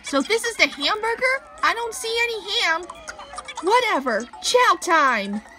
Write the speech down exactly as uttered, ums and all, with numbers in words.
So this is the hamburger? I don't see any ham. Whatever. Chow time.